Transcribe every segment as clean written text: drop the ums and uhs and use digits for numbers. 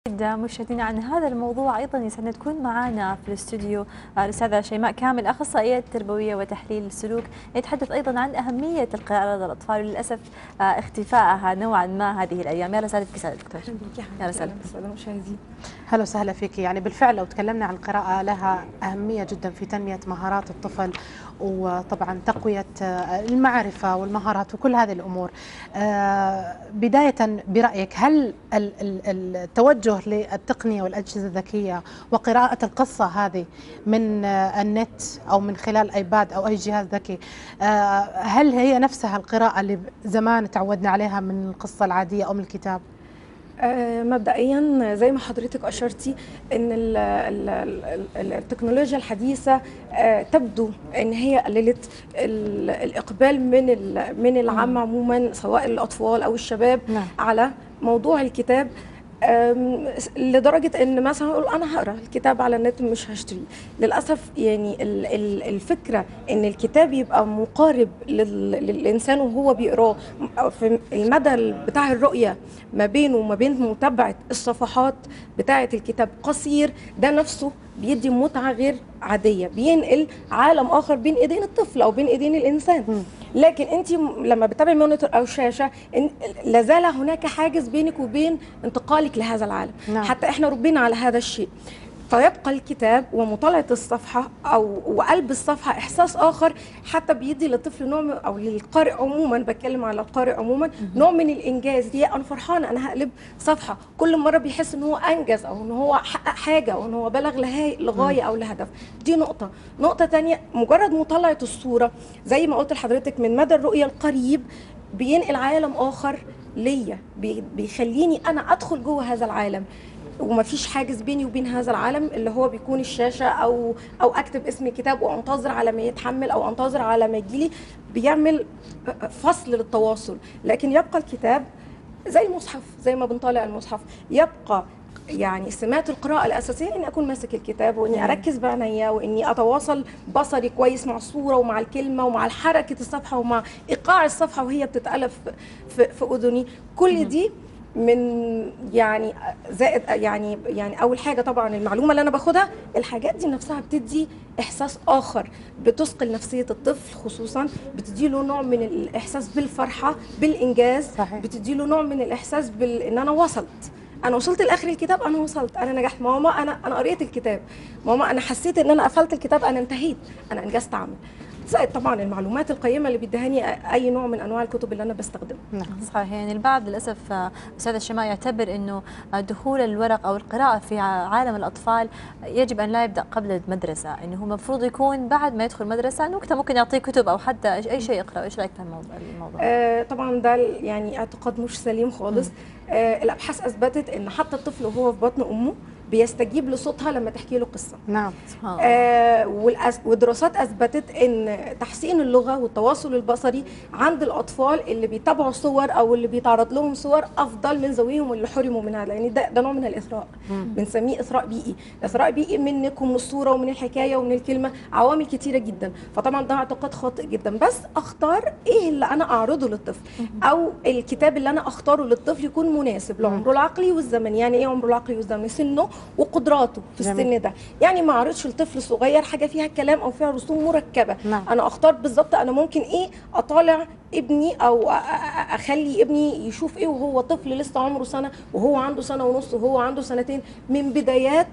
مشاهدينا عن هذا الموضوع ايضا يسعدنا تكون معنا في الاستوديو الاستاذه شيماء كامل اخصائيه تربويه وتحليل السلوك، يتحدث ايضا عن اهميه القراءه لدى الاطفال وللاسف اختفائها نوعا ما هذه الايام. يا رسالة فيك سعاده دكتور. يا رسالة مشاهدين. هلا وسهلا فيك. يعني بالفعل لو تكلمنا عن القراءة لها أهمية جدا في تنمية مهارات الطفل وطبعا تقوية المعرفة والمهارات وكل هذه الأمور. بداية برأيك، هل التوجه للتقنية والأجهزة الذكية وقراءة القصة هذه من النت أو من خلال ايباد أو أي جهاز ذكي، هل هي نفسها القراءة اللي زمان تعودنا عليها من القصة العادية أو من الكتاب؟ مبدئيا زي ما حضرتك اشرتي ان التكنولوجيا الحديثه تبدو ان هي قللت الاقبال من العامه عموما، سواء الاطفال او الشباب على موضوع الكتاب، لدرجه ان مثلا يقول انا هقرا الكتاب على النت مش هشتريه. للاسف يعني الفكره ان الكتاب يبقى مقارب للانسان وهو بيقراه، في المدى بتاع الرؤيه ما بينه وما بين متابعه الصفحات بتاعه الكتاب قصير، ده نفسه بيدي متعه غير عاديه، بينقل عالم اخر بين ايدين الطفل او بين ايدين الانسان. لكن انت لما بتتابعي مونيتور او شاشه لازال هناك حاجز بينك وبين انتقالك لهذا العالم. حتى احنا ربينا على هذا الشيء، فيبقى الكتاب ومطالعه الصفحه وقلب الصفحه احساس اخر، حتى بيدي للطفل نوع او للقارئ عموما، بتكلم على القارئ عموما، نوع من الانجاز. دي انا فرحانه انا هقلب صفحه، كل مره بيحس ان هو انجز او ان هو حقق حاجه او ان هو بلغ لغايه او لهدف. دي نقطه ثانيه، مجرد مطالعه الصوره زي ما قلت لحضرتك من مدى الرؤيه القريب بينقل عالم اخر ليا، بيخليني انا ادخل جوه هذا العالم، ومفيش حاجز بيني وبين هذا العالم اللي هو بيكون الشاشه او اكتب اسم الكتاب وانتظر على ما يتحمل او انتظر على ما يجيلي، بيعمل فصل للتواصل. لكن يبقى الكتاب زي المصحف، زي ما بنطالع المصحف، يبقى يعني سمات القراءة الأساسية إني أكون ماسك الكتاب وإني أركز بعينيا وإني أتواصل بصري كويس مع الصورة ومع الكلمة ومع حركة الصفحة ومع إيقاع الصفحة وهي بتتألف في أذني. كل دي من يعني زائد يعني اول حاجه طبعا المعلومه اللي انا باخدها، الحاجات دي نفسها بتدي احساس اخر، بتثقل نفسيه الطفل، خصوصا بتدي له نوع من الاحساس بالفرحه بالانجاز. صحيح. بتدي له نوع من الاحساس ان انا وصلت لاخر الكتاب، انا وصلت، انا نجحت ماما، انا قريت الكتاب ماما، انا حسيت ان انا قفلت الكتاب، انا انتهيت، انا انجزت عمل. زائد طبعا المعلومات القيمه اللي بيديهاني اي نوع من انواع الكتب اللي انا بستخدمها. صحيح. يعني البعض للاسف استاذه شيماء يعتبر انه دخول الورق او القراءه في عالم الاطفال يجب ان لا يبدا قبل المدرسه، انه هو المفروض يكون بعد ما يدخل المدرسه نكته ممكن يعطيه كتب او حتى اي شيء يقرا. ايش رايك في الموضوع؟ طبعا ده يعني اعتقاد مش سليم خالص. الابحاث اثبتت ان حتى الطفل وهو في بطن امه بيستجيب لصوتها لما تحكي له قصه. نعم. والدراسات اثبتت ان تحسين اللغه والتواصل البصري عند الاطفال اللي بيتابعوا صور او اللي بيتعرض لهم صور افضل من ذويهم اللي حرموا من هذا. يعني ده نوع من الاثراء، بنسميه اثراء بيئي. اثراء بيئي منك ومن الصوره ومن الحكايه ومن الكلمه، عوامل كتيره جدا. فطبعا ده اعتقاد خاطئ جدا. بس اختار ايه اللي انا اعرضه للطفل، او الكتاب اللي انا اختاره للطفل يكون مناسب لعمره العقلي والزمني. يعني ايه عمره العقلي والزمني؟ سنه وقدراته في السن ده. يعني ما اعرضش لطفل صغير حاجه فيها كلام او فيها رسوم مركبه. انا اختار بالظبط انا ممكن ايه اطالع ابني او اخلي ابني يشوف ايه وهو طفل لسه عمره سنه، وهو عنده سنه ونص، وهو عنده سنتين، من بدايات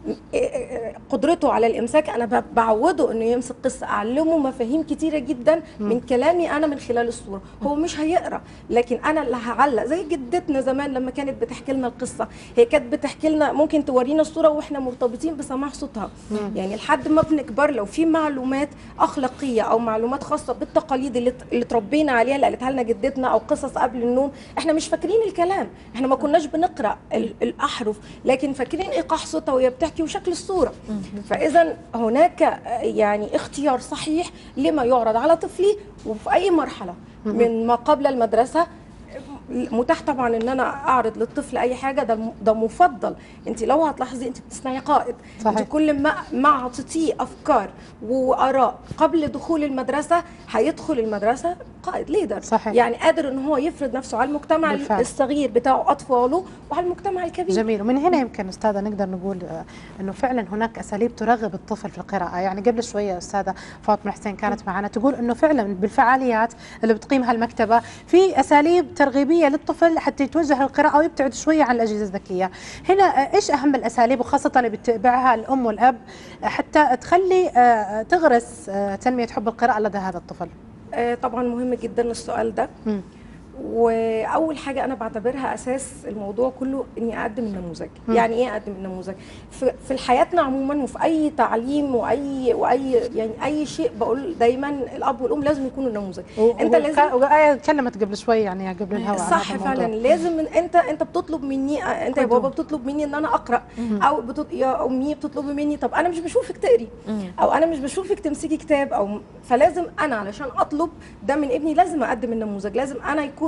قدرته على الامساك. انا بعوده انه يمسك قصه، اعلمه مفاهيم كتيره جدا من كلامي انا من خلال الصوره. هو مش هيقرا، لكن انا اللي هعلق. زي جدتنا زمان لما كانت بتحكي لنا القصه، هي كانت بتحكي لنا، ممكن تورينا الصوره واحنا مرتبطين بسماع صوتها. يعني لحد ما بنكبر لو في معلومات اخلاقيه او معلومات خاصه بالتقاليد اللي تربينا عليها، اللي قالتها لنا جدتنا، او قصص قبل النوم، احنا مش فاكرين الكلام، احنا ما كناش بنقرا الاحرف، لكن فاكرين ايقاع صوتها وهي بتحكي وشكل الصورة. فإذا هناك يعني اختيار صحيح لما يعرض على طفلي وفي أي مرحلة من ما قبل المدرسة. متاح طبعا ان انا اعرض للطفل اي حاجه، ده مفضل. انت لو هتلاحظي انت بتصنعي قائد. صحيح. انت كل ما اعطيتيه افكار واراء قبل دخول المدرسه، هيدخل المدرسه قائد ليدر. صحيح. يعني قادر ان هو يفرض نفسه على المجتمع بالفعل. الصغير بتاعه، اطفاله، وعلى المجتمع الكبير. جميل. ومن هنا يمكن استاذه نقدر نقول انه فعلا هناك اساليب ترغب الطفل في القراءه. يعني قبل شويه استاذه فاطمه حسين كانت معنا تقول انه فعلا بالفعاليات اللي بتقيمها المكتبه في اساليب ترغيبيه للطفل حتى يتوجه للقراءه ويبتعد شويه عن الاجهزه الذكيه. هنا ايش اهم الاساليب وخاصه اللي بتتبعها الام والاب حتى تخلي تغرس تنميه حب القراءه لدى هذا الطفل؟ طبعا مهم جدا السؤال ده. واول حاجه انا بعتبرها اساس الموضوع كله اني اقدم النموذج. يعني ايه اقدم النموذج؟ في حياتنا عموما وفي اي تعليم واي يعني اي شيء، بقول دايما الاب والام لازم يكونوا النموذج. انت لازم وآية اتكلمت قبل شوي يعني قبل الهواء صح فعلا. لازم انت بتطلب مني، انت يا بابا بتطلب مني ان انا اقرا، او يا امي بتطلبي مني طب انا مش بشوفك تقري، او انا مش بشوفك تمسكي كتاب، او فلازم انا علشان اطلب ده من ابني لازم اقدم النموذج. لازم انا يكون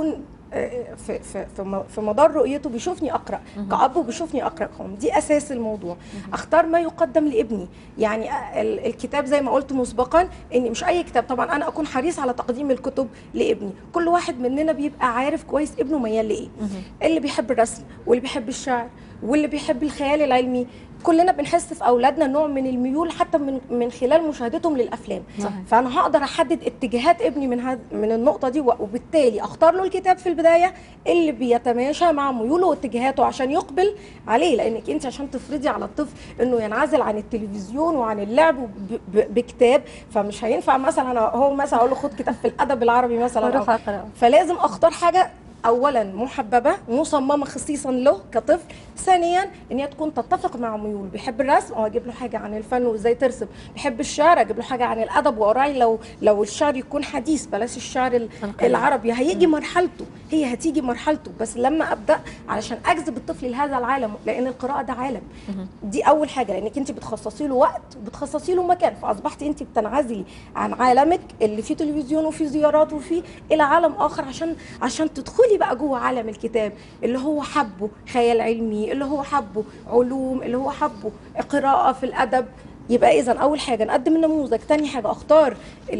في مدار رؤيته بيشوفني اقرا كأب، وبيشوفني اقرا كأم. دي اساس الموضوع. اختار ما يقدم لابني. يعني الكتاب زي ما قلت مسبقا ان مش اي كتاب، طبعا انا اكون حريص على تقديم الكتب لابني. كل واحد مننا بيبقى عارف كويس ابنه ميال لايه. اللي بيحب الرسم، واللي بيحب الشعر، واللي بيحب الخيال العلمي. كلنا بنحس في اولادنا نوع من الميول حتى من خلال مشاهدتهم للافلام. صحيح. فانا هقدر احدد اتجاهات ابني من النقطه دي، وبالتالي اختار له الكتاب في البدايه اللي بيتماشى مع ميوله واتجاهاته عشان يقبل عليه. لانك انت عشان تفرضي على الطفل انه ينعزل عن التلفزيون وعن اللعب بكتاب، فمش هينفع مثلا هو مثلا اقول له خد كتاب في الادب العربي مثلا، فلازم اختار حاجه اولا محببه مصممه خصيصا له كطفل. ثانيا ان هي تكون تتفق مع ميول. بيحب الرسم او اجيب له حاجه عن الفن وازاي ترسم. بيحب الشعر اجيب له حاجه عن الادب واراعي لو الشعر يكون حديث، بلاش الشعر العربي. هيجي مرحلته، هي هتيجي مرحلته، بس لما ابدا علشان اجذب الطفل لهذا العالم، لان القراءه ده عالم. دي اول حاجه، لانك انت بتخصصي له وقت وبتخصصي له مكان، فاصبحت انت بتنعزلي عن عالمك اللي فيه تلفزيون وفيه زيارات وفيه الى عالم اخر عشان تدخلي بقى جوه عالم الكتاب اللي هو حبه خيال علمي، اللي هو حبه علوم، اللي هو حبه قراءة في الأدب. يبقى إذن أول حاجة نقدم النموذج. تاني حاجة أختار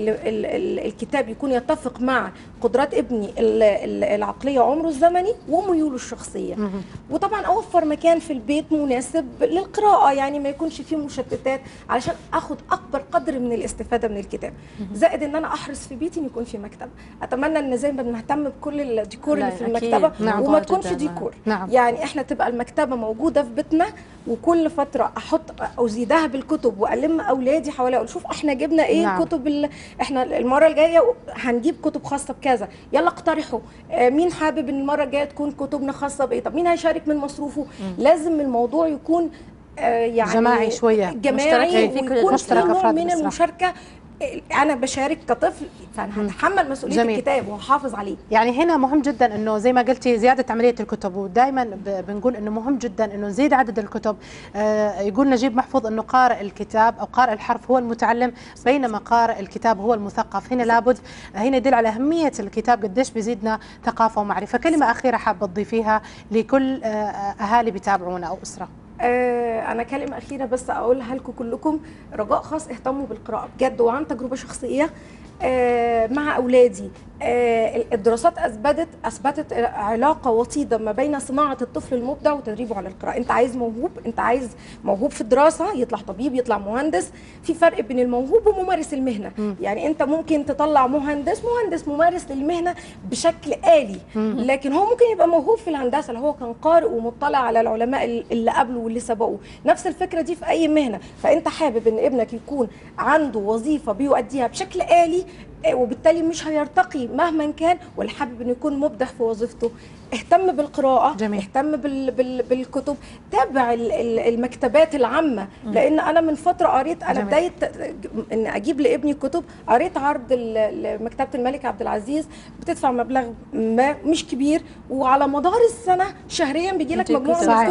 الكتاب يكون يتفق مع قدرات ابني العقلية وعمره الزمني وميوله الشخصية. وطبعا أوفر مكان في البيت مناسب للقراءة، يعني ما يكونش فيه مشتتات علشان أخد أكبر قدر من الاستفادة من الكتاب. زائد إن أنا أحرص في بيتي إن يكون في مكتبة. أتمنى إن زي ما بنهتم بكل الديكور اللي في المكتبة وما تكونش ديكور. يعني إحنا تبقى المكتبة موجودة في بيتنا، وكل فترة أحط أزيدها بالكتب وألم أولادي حوالي أقول شوف إحنا جبنا إيه كتب إحنا المرة الجاية هنجيب كتب خاصة بكذا، يلا اقترحوا مين حابب إن المرة الجاية تكون كتبنا خاصة بإيه، طب مين هيشارك من مصروفه. لازم الموضوع يكون يعني جماعي شوية، جماعي، ويكون في نوع من المشاركة. انا بشارك كطفل، فانا هتحمل مسؤوليه الكتاب وهحافظ عليه. يعني هنا مهم جدا انه زي ما قلتي زياده عمليه الكتب، ودائما بنقول انه مهم جدا انه نزيد عدد الكتب. يقول نجيب محفوظ انه قارئ الكتاب او قارئ الحرف هو المتعلم، بينما قارئ الكتاب هو المثقف. هنا لابد، هنا يدل على اهميه الكتاب قديش بيزيدنا ثقافه ومعرفه. كلمه اخيره حابه تضيفيها لكل اهالي بيتابعونا او اسره؟ أنا كلمة أخيرة بس أقولها لكم كلكم، رجاء خاص اهتموا بالقراءة بجد، وعن تجربة شخصية مع أولادي. الدراسات أثبتت علاقة وطيدة ما بين صناعة الطفل المبدع وتدريبه على القراءة. أنت عايز موهوب، أنت عايز موهوب في الدراسة يطلع طبيب، يطلع مهندس. في فرق بين الموهوب وممارس المهنة. يعني أنت ممكن تطلع مهندس ممارس للمهنة بشكل آلي، لكن هو ممكن يبقى موهوب في الهندسة اللي هو كان قارئ ومطلع على العلماء اللي قبله واللي سبقوه. نفس الفكرة دي في أي مهنة. فأنت حابب إن ابنك يكون عنده وظيفة بيؤديها بشكل آلي، وبالتالي مش هيرتقي مهما كان، ولا حابب انه يكون مبدع في وظيفته. اهتم بالقراءة. جميل. اهتم بالكتب، تابع المكتبات العامة. لان انا من فترة قريت، انا بداية ان اجيب لابني كتب، قريت عرض مكتبة الملك عبد العزيز، بتدفع مبلغ ما مش كبير، وعلى مدار السنة شهريا بيجي لك مجموعة من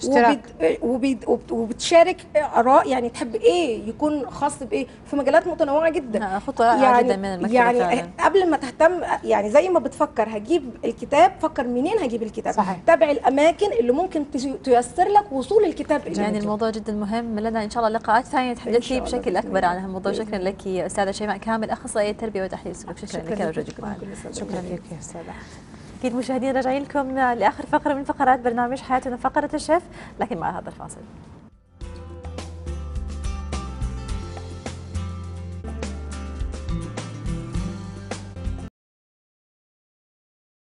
الكتب، وبتشارك اراء، يعني تحب ايه يكون خاص بايه في مجالات متنوعة جدا. خطوة جدا من المكتبة يعني فعلا. قبل ما تهتم، يعني زي ما بتفكر هجيب الكتاب، فكر منين هجيب الكتاب؟ صحيح. تابع الاماكن اللي ممكن تيسر لك وصول الكتاب اليك. يعني الموضوع جدا مهم، لنا ان شاء الله لقاءات ثانيه تحدثي بشكل اكبر عن هالموضوع. شكرا لك استاذه شيماء كامل، اخصائيه تربيه وتحليل سلوك. شكرا لك وجودك معنا. شكرا لك يا استاذه. اكيد مشاهدينا راجعين لكم لاخر فقره من فقرات برنامج حياتنا، فقره الشيف، لكن مع هذا الفاصل.